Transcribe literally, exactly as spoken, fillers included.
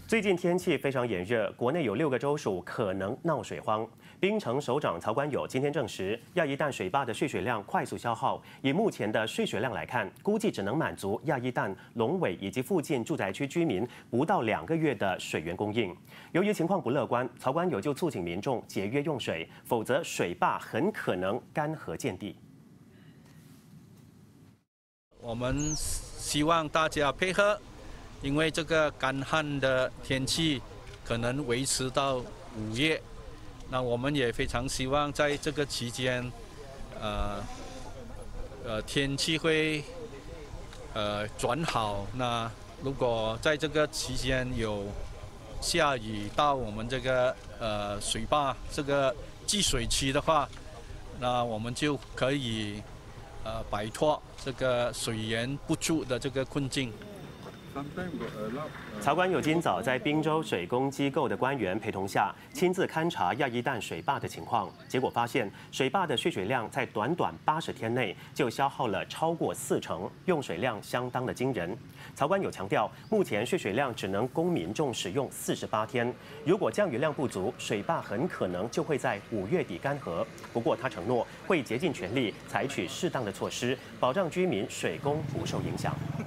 最近天气非常炎热，国内有六个州属可能闹水荒。槟城首长曹观友今天证实，亚伊旦水坝的蓄水量快速消耗，以目前的蓄水量来看，估计只能满足亚伊旦、龙尾以及附近住宅区居民不到两个月的水源供应。由于情况不乐观，曹观友就促请民众节约用水，否则水坝很可能干涸见底。 我们希望大家配合。 因为这个干旱的天气可能维持到五月，那我们也非常希望在这个期间，呃，呃天气会呃转好。那如果在这个期间有下雨到我们这个呃水坝这个积水期的话，那我们就可以呃摆脱这个水源不足的这个困境。 曹观友今早在宾州水工机构的官员陪同下，亲自勘察亚伊旦水坝的情况，结果发现水坝的蓄水量在短短八十天内就消耗了超过四成，用水量相当的惊人。曹观友强调，目前蓄水量只能供民众使用四十八天，如果降雨量不足，水坝很可能就会在五月底干涸。不过他承诺会竭尽全力采取适当的措施，保障居民水供不受影响。